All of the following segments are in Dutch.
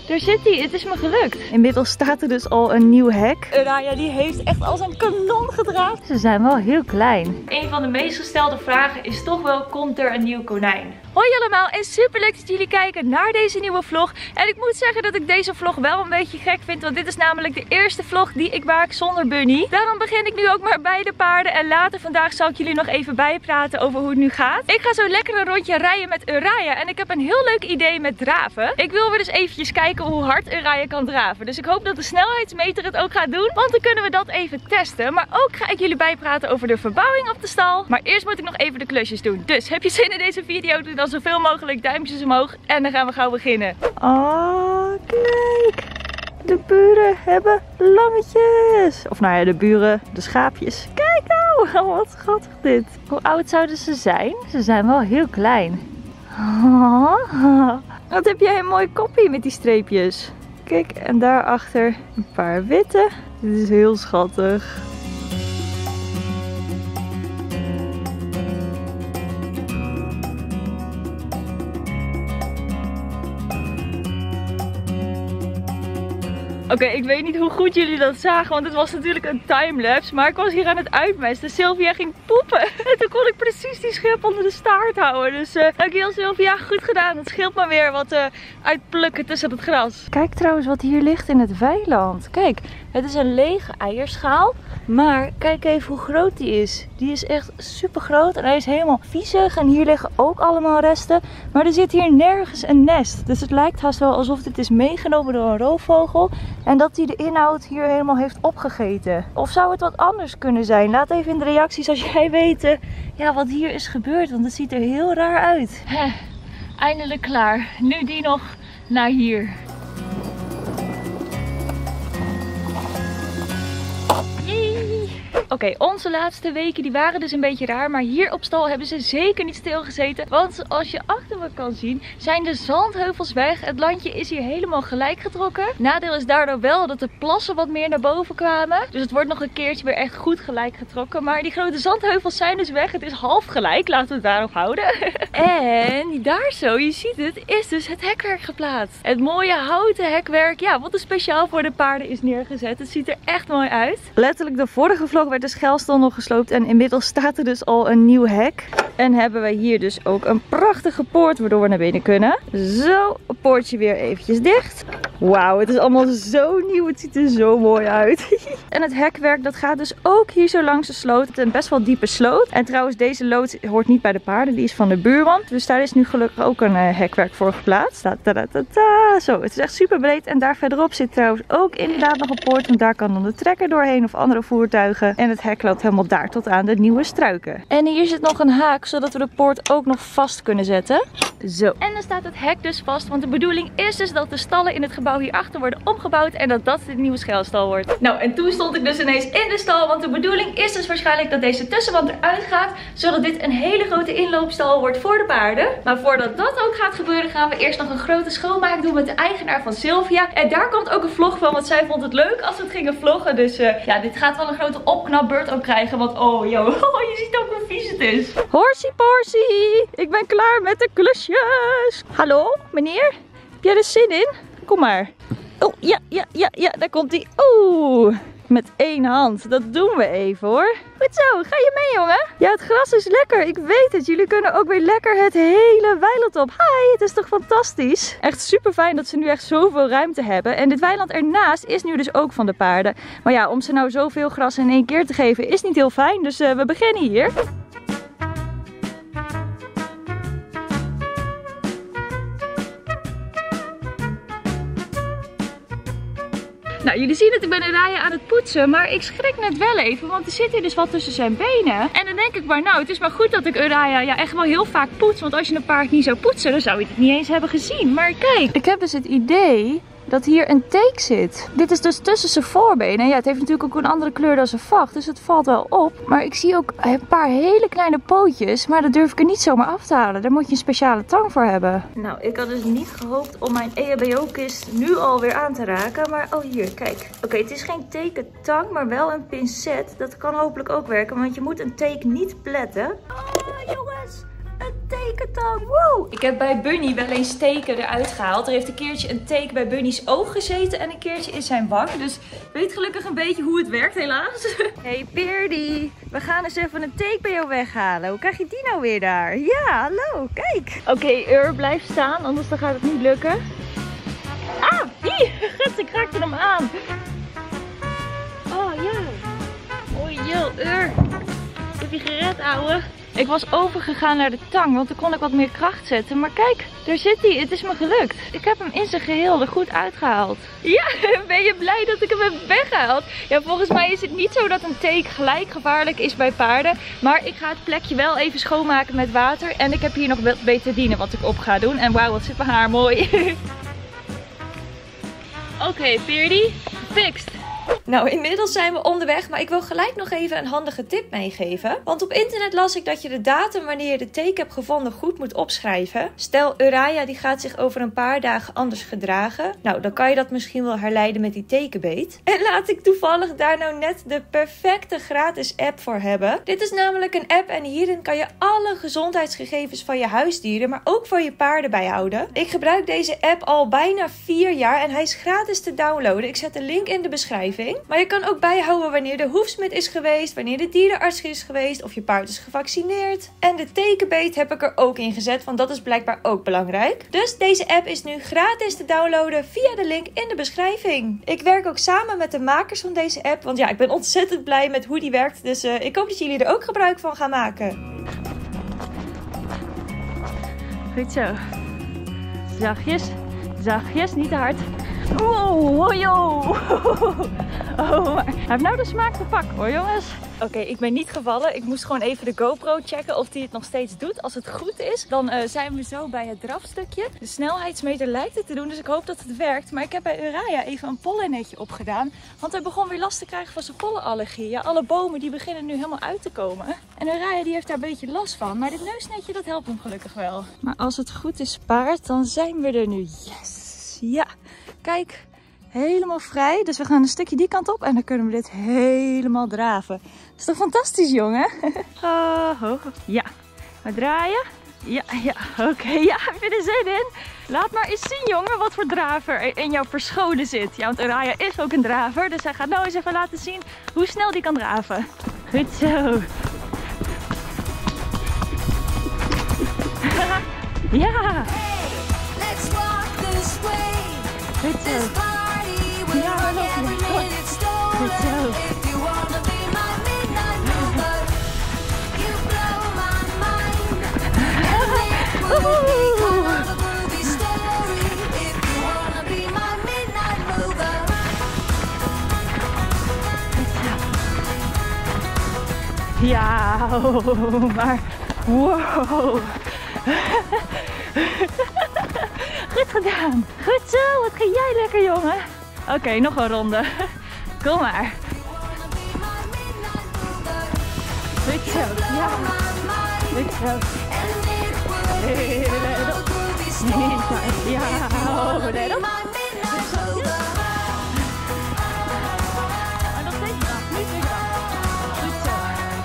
Daar zit hij. Het is me gelukt. Inmiddels staat er dus al een nieuw hek. Uraya die heeft echt als een kanon gedraafd. Ze zijn wel heel klein. Een van de meest gestelde vragen is toch wel, komt er een nieuw konijn? Hoi allemaal en super leuk dat jullie kijken naar deze nieuwe vlog. En ik moet zeggen dat ik deze vlog wel een beetje gek vind, want dit is namelijk de eerste vlog die ik maak zonder Bunny. Daarom begin ik nu ook maar bij de paarden en later vandaag zal ik jullie nog even bijpraten over hoe het nu gaat. Ik ga zo lekker een rondje rijden met Uraya en ik heb een heel leuk idee met draven. Ik wil weer eens eventjes kijken hoe hard Uraya kan draven. Dus ik hoop dat de snelheidsmeter het ook gaat doen, want dan kunnen we dat even testen. Maar ook ga ik jullie bijpraten over de verbouwing op de stal. Maar eerst moet ik nog even de klusjes doen. Dus heb je zin in deze video? Doe dan zoveel mogelijk duimpjes omhoog en dan gaan we gauw beginnen. Oh, kijk. De buren hebben lammetjes. Of nou ja, de buren, de schaapjes. Kijk nou, wat schattig dit. Hoe oud zouden ze zijn? Ze zijn wel heel klein. Oh, wat heb jij een mooi koppie met die streepjes. Kijk, en daarachter een paar witte. Dit is heel schattig. Oké, ik weet niet hoe goed jullie dat zagen, want het was natuurlijk een timelapse. Maar ik was hier aan het uitmesten. Sylvia ging poepen. En toen kon ik precies die schip onder de staart houden. Dus dankjewel Sylvia, goed gedaan. Het scheelt maar weer wat uitplukken tussen het gras. Kijk trouwens wat hier ligt in het weiland. Kijk, het is een lege eierschaal. Maar kijk even hoe groot die is. Die is echt super groot en hij is helemaal viezig. En hier liggen ook allemaal resten. Maar er zit hier nergens een nest. Dus het lijkt haast wel alsof dit is meegenomen door een roofvogel. En dat hij de inhoud hier helemaal heeft opgegeten. Of zou het wat anders kunnen zijn? Laat even in de reacties als jij weet ja, wat hier is gebeurd. Want het ziet er heel raar uit. Eindelijk klaar. Nu die nog naar hier. Oké, onze laatste weken die waren dus een beetje raar, maar hier op stal hebben ze zeker niet stilgezeten. Want zoals je achter me kan zien, zijn de zandheuvels weg. Het landje is hier helemaal gelijk getrokken. Nadeel is daardoor wel dat de plassen wat meer naar boven kwamen. Dus het wordt nog een keertje weer echt goed gelijk getrokken. Maar die grote zandheuvels zijn dus weg. Het is half gelijk, laten we het daarop houden. En daar zo, je ziet het, is dus het hekwerk geplaatst. Het mooie houten hekwerk, ja, wat er speciaal voor de paarden is neergezet. Het ziet er echt mooi uit. Letterlijk de vorige vlog werd de schelstal nog gesloopt en inmiddels staat er dus al een nieuw hek. En hebben we hier dus ook een prachtige poort waardoor we naar binnen kunnen. Zo, het poortje weer eventjes dicht. Wauw, het is allemaal zo nieuw. Het ziet er zo mooi uit. En het hekwerk dat gaat dus ook hier zo langs de sloot. Het is een best wel diepe sloot. En trouwens deze lood hoort niet bij de paarden. Die is van de buurman. Dus daar is nu gelukkig ook een hekwerk voor geplaatst. Zo, het is echt super breed. En daar verderop zit trouwens ook inderdaad nog een poort. Want daar kan dan de trekker doorheen of andere voertuigen. En het hek loopt helemaal daar tot aan de nieuwe struiken. En hier zit nog een haak zodat we de poort ook nog vast kunnen zetten. Zo. En dan staat het hek dus vast. Want de bedoeling is dus dat de stallen in het gebouw hierachter worden omgebouwd. En dat dat de nieuwe schuilstal wordt. Nou, en toen stond ik dus ineens in de stal. Want de bedoeling is dus waarschijnlijk dat deze tussenwand eruit gaat. Zodat dit een hele grote inloopstal wordt voor de paarden. Maar voordat dat ook gaat gebeuren, gaan we eerst nog een grote schoonmaak doen met de eigenaar van Sylvia. En daar komt ook een vlog van. Want zij vond het leuk als we het gingen vloggen. Dus ja, dit gaat wel een grote opknapbeurt ook krijgen. Want oh, joh, je ziet ook hoe vies het is. Horsie porsie, ik ben klaar met de klusjes. Hallo, meneer? Heb jij er zin in? Kom maar. Oh, ja, daar komt hij. Oeh, met één hand. Dat doen we even hoor. Goed zo, ga je mee jongen? Ja, het gras is lekker. Ik weet het. Jullie kunnen ook weer lekker het hele weiland op. Hi, het is toch fantastisch? Echt super fijn dat ze nu echt zoveel ruimte hebben. En dit weiland ernaast is nu dus ook van de paarden. Maar ja, om ze nou zoveel gras in één keer te geven is niet heel fijn. Dus we beginnen hier. Nou, jullie zien het, ik ben Uraya aan het poetsen, maar ik schrik net wel even, want er zit hier dus wat tussen zijn benen. En dan denk ik maar, nou, het is maar goed dat ik Uraya echt wel heel vaak poets, want als je een paard niet zou poetsen, dan zou je het niet eens hebben gezien. Maar kijk, ik heb dus het idee dat hier een teek zit. Dit is dus tussen zijn voorbenen. Ja, het heeft natuurlijk ook een andere kleur dan zijn vacht, dus het valt wel op. Maar ik zie ook een paar hele kleine pootjes, maar dat durf ik er niet zomaar af te halen. Daar moet je een speciale tang voor hebben. Nou, ik had dus niet gehoopt om mijn EHBO-kist nu alweer aan te raken. Maar oh hier, kijk. Oké, het is geen tekentang, maar wel een pincet. Dat kan hopelijk ook werken, want je moet een teek niet pletten. Oh jongens, een teekentang. Wow! Ik heb bij Bunny wel eens teken eruit gehaald. Er heeft een keertje een teken bij Bunny's oog gezeten en een keertje in zijn wang. Dus ik weet gelukkig een beetje hoe het werkt helaas. Hey Peerdy, we gaan eens even een teken bij jou weghalen. Hoe krijg je die nou weer daar? Ja, hallo, kijk. Oké, blijf staan, anders dan gaat het niet lukken. Ah, hier, ik raakte hem aan. Oh ja. Oh joh, ik heb je gered, ouwe. Ik was overgegaan naar de tang, want dan kon ik wat meer kracht zetten. Maar kijk, daar zit hij. Het is me gelukt. Ik heb hem in zijn geheel er goed uitgehaald. Ja, ben je blij dat ik hem heb weggehaald? Ja, volgens mij is het niet zo dat een teek gelijk gevaarlijk is bij paarden. Maar ik ga het plekje wel even schoonmaken met water. En ik heb hier nog betadine wat ik op ga doen. En wauw, wat zit mijn haar mooi. Oké, Peerdy, fixed. Nou, inmiddels zijn we onderweg, maar ik wil gelijk nog even een handige tip meegeven. Want op internet las ik dat je de datum wanneer je de teken hebt gevonden goed moet opschrijven. Stel, Uraya die gaat zich over een paar dagen anders gedragen. Nou, dan kan je dat misschien wel herleiden met die tekenbeet. En laat ik toevallig daar nou net de perfecte gratis app voor hebben. Dit is namelijk een app en hierin kan je alle gezondheidsgegevens van je huisdieren, maar ook van je paarden bijhouden. Ik gebruik deze app al bijna 4 jaar en hij is gratis te downloaden. Ik zet een link in de beschrijving. Maar je kan ook bijhouden wanneer de hoefsmid is geweest, wanneer de dierenarts is geweest of je paard is gevaccineerd. En de tekenbeet heb ik er ook in gezet, want dat is blijkbaar ook belangrijk. Dus deze app is nu gratis te downloaden via de link in de beschrijving. Ik werk ook samen met de makers van deze app, want ja, ik ben ontzettend blij met hoe die werkt. Dus ik hoop dat jullie er ook gebruik van gaan maken. Goed zo. Zachtjes. Zachtjes, niet te hard. Wow, joh. Oh, maar hij heeft nou de smaak te pakken hoor jongens. Oké, ik ben niet gevallen. Ik moest gewoon even de GoPro checken of die het nog steeds doet. Als het goed is, dan zijn we zo bij het drafstukje. De snelheidsmeter lijkt het te doen, dus ik hoop dat het werkt. Maar ik heb bij Uraya even een pollennetje opgedaan. Want hij begon weer last te krijgen van zijn pollenallergie. Ja, alle bomen die beginnen nu helemaal uit te komen. En Uraya die heeft daar een beetje last van. Maar dit neusnetje, dat helpt hem gelukkig wel. Maar als het goed is paard, dan zijn we er nu. Yes! Ja, kijk. Helemaal vrij. Dus we gaan een stukje die kant op en dan kunnen we dit helemaal draven. Dat is toch fantastisch, jongen? Hoog. Ja. We draaien. Ja. Oké. Ja, heb je er zin in? Laat maar eens zien, jongen, wat voor draver er in jouw verscholen zit. Ja, want Uraya is ook een draver. Dus hij gaat nou eens even laten zien hoe snel die kan draven. Goed zo. Ja. Goed zo. Ja, lovely. Goed zo. Ja, maar wow. Goed gedaan. Goed zo, wat ga jij lekker, jongen. Oké, nog een ronde. Kom maar. Goed zo, ja. Goed zo. Let op. Ja, let op. Maar nog steeds braaf, niet meer braaf. Goed zo.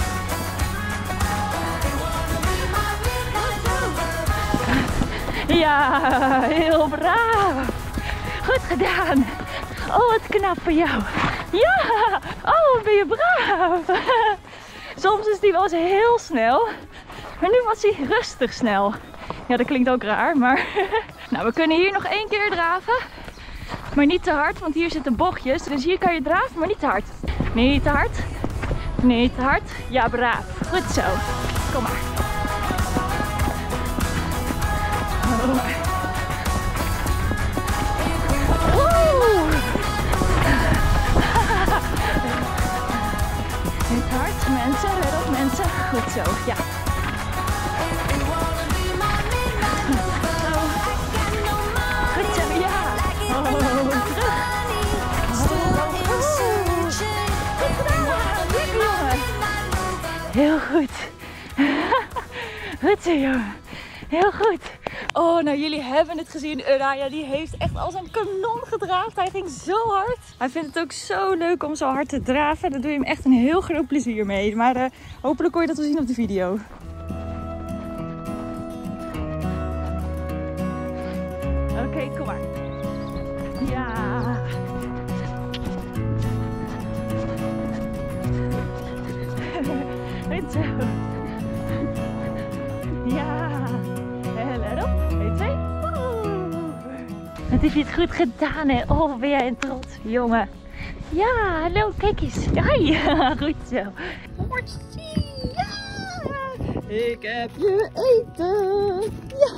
Ja, heel braaf. Goed gedaan. Oh, wat knap van jou. Ja, oh, wat ben je braaf. Soms is die wel eens heel snel. Maar nu was hij rustig snel. Ja, dat klinkt ook raar, maar... Nou, we kunnen hier nog 1 keer draven. Maar niet te hard, want hier zitten bochtjes. Dus hier kan je draven, maar niet te hard. Niet te hard. Niet te hard. Ja, braaf. Goed zo. Kom maar. Oh. Niet hard, mensen. Let op, mensen. Goed zo, ja. Goed zo, ja. Oh, terug. Goed gedaan. Lekker, jongen. Heel goed. Goed zo, jongen. Heel goed. Oh, nou jullie hebben het gezien. Uraya die heeft echt als een kanon gedraafd. Hij ging zo hard. Hij vindt het ook zo leuk om zo hard te draven. Daar doe je hem echt een heel groot plezier mee. Maar hopelijk kon je dat wel zien op de video. heb je het goed gedaan, hè? Oh, ben jij een trots, jongen. Ja, hallo, kijk eens. Hi, goed zo. Mortsie, ja! Ik heb je eten.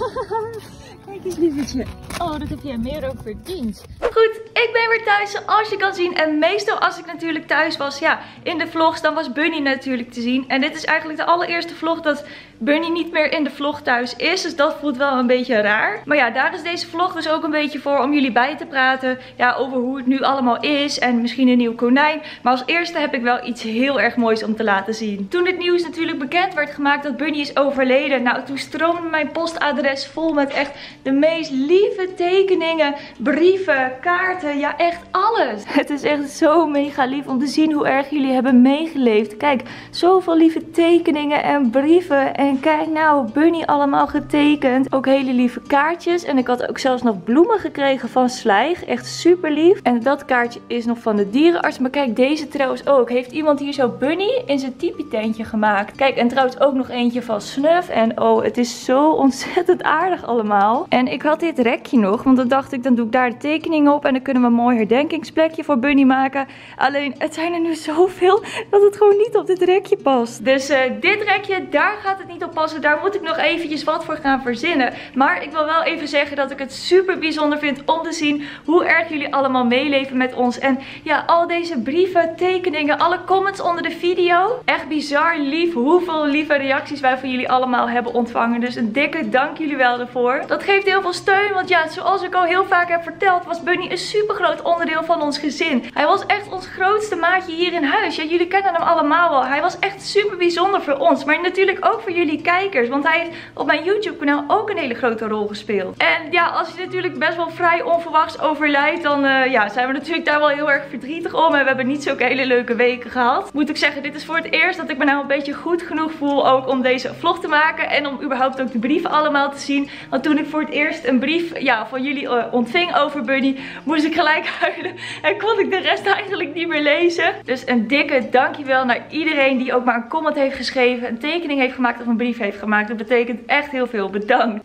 Ja! Kijk eens, lievertje. Oh, dat heb jij meer ook verdiend. Goed, ik ben weer thuis zoals je kan zien. En meestal als ik natuurlijk thuis was, ja, in de vlogs, dan was Bunny natuurlijk te zien. En dit is eigenlijk de allereerste vlog dat Bunny niet meer in de vlog thuis is. Dus dat voelt wel een beetje raar. Maar ja, daar is deze vlog dus ook een beetje voor om jullie bij te praten. Ja, over hoe het nu allemaal is. En misschien een nieuw konijn. Maar als eerste heb ik wel iets heel erg moois om te laten zien. Toen het nieuws natuurlijk bekend werd gemaakt dat Bunny is overleden. Nou, toen stroomde mijn postadres vol met echt de meest lieve tekeningen, brieven, kaarten. Ja, echt alles. Het is echt zo mega lief om te zien hoe erg jullie hebben meegeleefd. Kijk, zoveel lieve tekeningen en brieven. En kijk nou, Bunny allemaal getekend. Ook hele lieve kaartjes. En ik had ook zelfs nog bloemen gekregen van Slijg. Echt super lief. En dat kaartje is nog van de dierenarts. Maar kijk, deze trouwens ook. Heeft iemand hier zo Bunny in zijn tipi-tentje gemaakt. Kijk, en trouwens ook nog eentje van Snuf. En oh, het is zo ontzettend aardig allemaal. En ik had dit rekje nog. Want dan dacht ik, dan doe ik daar de tekeningen op. En dan kunnen we een mooi herdenkingsplekje voor Bunny maken. Alleen, het zijn er nu zoveel dat het gewoon niet op dit rekje past. Dus dit rekje, daar gaat het niet op passen. Daar moet ik nog eventjes wat voor gaan verzinnen. Maar ik wil wel even zeggen dat ik het super bijzonder vind om te zien hoe erg jullie allemaal meeleven met ons. En ja, al deze brieven, tekeningen, alle comments onder de video. Echt bizar lief hoeveel lieve reacties wij van jullie allemaal hebben ontvangen. Dus een dikke dank jullie wel daarvoor. Dat geeft heel veel steun. Want ja, zoals ik al heel vaak heb verteld, was Bunny een super groot onderdeel van ons gezin. Hij was echt ons grootste maatje hier in huis. Ja, jullie kennen hem allemaal wel. Hij was echt super bijzonder voor ons. Maar natuurlijk ook voor jullie kijkers. Want hij heeft op mijn YouTube kanaal ook een hele grote rol gespeeld. En ja, als hij natuurlijk best wel vrij onverwachts overlijdt, dan ja, zijn we natuurlijk daar wel heel erg verdrietig om. En we hebben niet zulke hele leuke weken gehad. Moet ik zeggen, dit is voor het eerst dat ik me nou een beetje goed genoeg voel ook om deze vlog te maken. En om überhaupt ook de brieven allemaal te zien. Want toen ik voor het eerst een brief van jullie ontving over Bunny, moest ik gelijk huilen. En kon ik de rest eigenlijk niet meer lezen. Dus een dikke dankjewel naar iedereen die ook maar een comment heeft geschreven, een tekening heeft gemaakt of een brief heeft gemaakt. Dat betekent echt heel veel. Bedankt.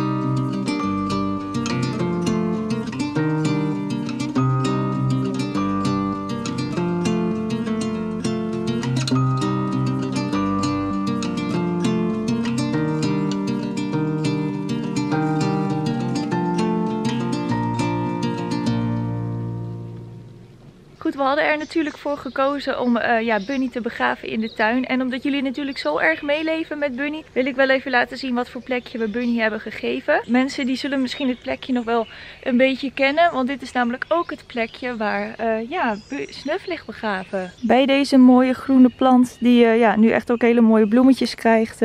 Goed, we hadden er natuurlijk voor gekozen om Bunny te begraven in de tuin. En omdat jullie natuurlijk zo erg meeleven met Bunny, wil ik wel even laten zien wat voor plekje we Bunny hebben gegeven. Mensen die zullen misschien het plekje nog wel een beetje kennen. Want dit is namelijk ook het plekje waar Snuf ligt begraven. Bij deze mooie groene plant die nu echt ook hele mooie bloemetjes krijgt,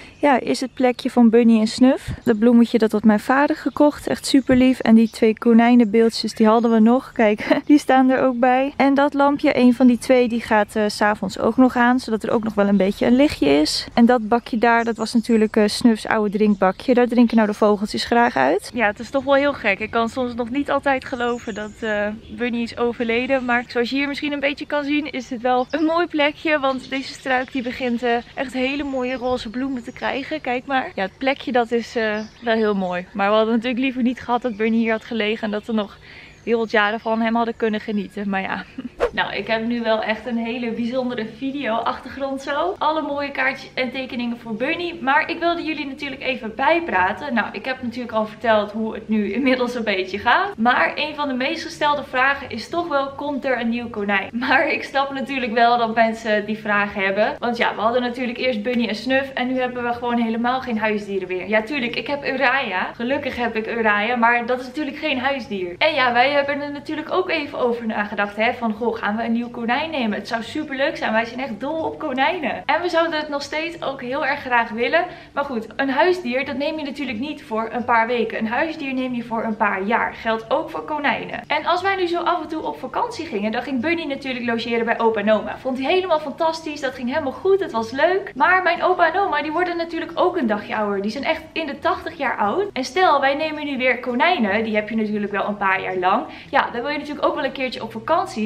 is het plekje van Bunny en Snuf. Dat bloemetje dat had mijn vader gekocht. Echt super lief. En die 2 konijnenbeeldjes die hadden we nog. Kijk, die staan er ook bij. En dat lampje, een van die 2, die gaat 's avonds ook nog aan. Zodat er ook nog wel een beetje een lichtje is. En dat bakje daar, dat was natuurlijk Snuf's oude drinkbakje. Daar drinken nou de vogeltjes graag uit. Ja, het is toch wel heel gek. Ik kan soms nog niet altijd geloven dat Bunny is overleden. Maar zoals je hier misschien een beetje kan zien, is het wel een mooi plekje. Want deze struik die begint echt hele mooie roze bloemen te krijgen. Kijk maar. Ja, het plekje dat is wel heel mooi. Maar we hadden natuurlijk liever niet gehad dat Bunny hier had gelegen. En dat we nog heel wat jaren van hem hadden kunnen genieten. Maar ja. Nou, ik heb nu wel echt een hele bijzondere video achtergrond zo. Alle mooie kaartjes en tekeningen voor Bunny. Maar ik wilde jullie natuurlijk even bijpraten. Nou, ik heb natuurlijk al verteld hoe het nu inmiddels een beetje gaat. Maar een van de meest gestelde vragen is toch wel, komt er een nieuw konijn? Maar ik snap natuurlijk wel dat mensen die vragen hebben. Want ja, we hadden natuurlijk eerst Bunny en Snuf. En nu hebben we gewoon helemaal geen huisdieren meer. Ja, tuurlijk, ik heb Uraya. Gelukkig heb ik Uraya. Maar dat is natuurlijk geen huisdier. En ja, wij hebben er natuurlijk ook even over nagedacht. Hè, van, goh, gaan we een nieuw konijn nemen? Het zou super leuk zijn. Wij zijn echt dol op konijnen. En we zouden het nog steeds ook heel erg graag willen. Maar goed, een huisdier, dat neem je natuurlijk niet voor een paar weken. Een huisdier neem je voor een paar jaar. Geldt ook voor konijnen. En als wij nu zo af en toe op vakantie gingen, dan ging Bunny natuurlijk logeren bij opa en oma. Vond hij helemaal fantastisch. Dat ging helemaal goed. Het was leuk. Maar mijn opa en oma, die worden natuurlijk ook een dagje ouder. Die zijn echt in de 80 jaar oud. En stel, wij nemen nu weer konijnen. Die heb je natuurlijk wel een paar jaar lang. Ja, dan wil je natuurlijk ook wel een keertje op vakantie. Maar dan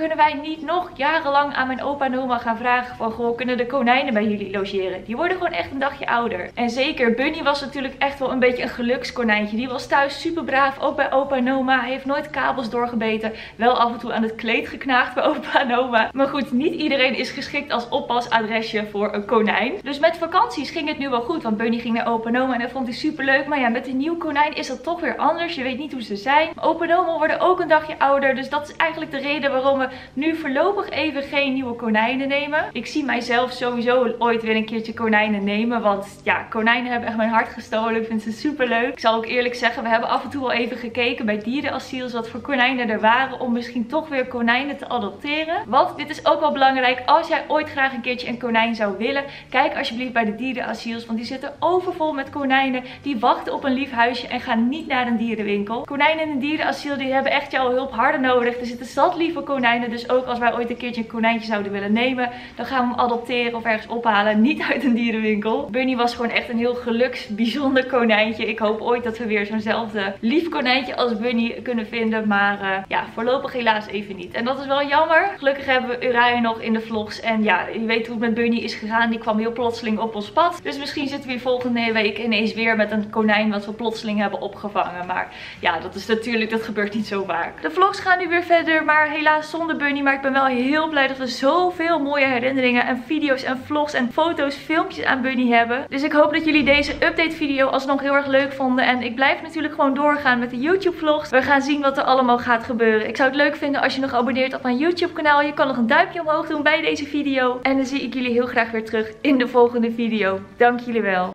kunnen wij niet nog jarenlang aan mijn opa en oma gaan vragen van, goh, kunnen de konijnen bij jullie logeren? Die worden gewoon echt een dagje ouder. En zeker, Bunny was natuurlijk echt wel een beetje een gelukskonijntje. Die was thuis super braaf, ook bij opa en oma. Hij heeft nooit kabels doorgebeten. Wel af en toe aan het kleed geknaagd bij opa en oma. Maar goed, niet iedereen is geschikt als oppasadresje voor een konijn. Dus met vakanties ging het nu wel goed. Want Bunny ging naar opa en oma en dat vond hij super leuk. Maar ja, met een nieuw konijn is dat toch weer anders. Je weet niet hoe ze zijn. Opa en oma worden ook een dagje ouder. Dus dat is eigenlijk de reden waarom we nu voorlopig even geen nieuwe konijnen nemen. Ik zie mijzelf sowieso ooit weer een keertje konijnen nemen. Want ja, konijnen hebben echt mijn hart gestolen. Ik vind ze super leuk. Ik zal ook eerlijk zeggen, we hebben af en toe wel even gekeken bij dierenasiels wat voor konijnen er waren. Om misschien toch weer konijnen te adopteren. Want dit is ook wel belangrijk. Als jij ooit graag een keertje een konijn zou willen, kijk alsjeblieft bij de dierenasiels. Want die zitten overvol met konijnen. Die wachten op een lief huisje en gaan niet naar een dierenwinkel. Konijnen in een dierenasiel, die hebben echt jouw hulp harder nodig. Er zitten zat lieve konijnen. Dus ook als wij ooit een keertje een konijntje zouden willen nemen, dan gaan we hem adopteren of ergens ophalen. Niet uit een dierenwinkel. Bunny was gewoon echt een heel bijzonder konijntje. Ik hoop ooit dat we weer zo'nzelfde lief konijntje als Bunny kunnen vinden. Maar ja, voorlopig helaas even niet. En dat is wel jammer. Gelukkig hebben we Uriah nog in de vlogs. En ja, je weet hoe het met Bunny is gegaan. Die kwam heel plotseling op ons pad. Dus misschien zitten we hier volgende week ineens weer met een konijn wat we plotseling hebben opgevangen. Maar ja, dat is natuurlijk, dat gebeurt niet zo vaak. De vlogs gaan nu weer verder, maar helaas zonder Bunny. Maar ik ben wel heel blij dat we zoveel mooie herinneringen en video's en vlogs en foto's, filmpjes aan Bunny hebben. Dus ik hoop dat jullie deze update video alsnog heel erg leuk vonden. En ik blijf natuurlijk gewoon doorgaan met de YouTube vlogs. We gaan zien wat er allemaal gaat gebeuren. Ik zou het leuk vinden als je nog abonneert op mijn YouTube kanaal. Je kan nog een duimpje omhoog doen bij deze video. En dan zie ik jullie heel graag weer terug in de volgende video. Dank jullie wel.